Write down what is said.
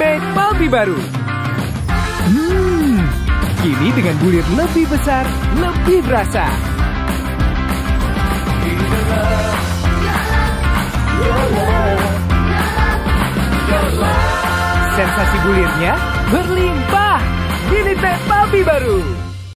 Made Palbi baru. Kini dengan bulir lebih besar, lebih berasa. Sensasi bulirnya berlimpah. Minute Maid Palbi baru.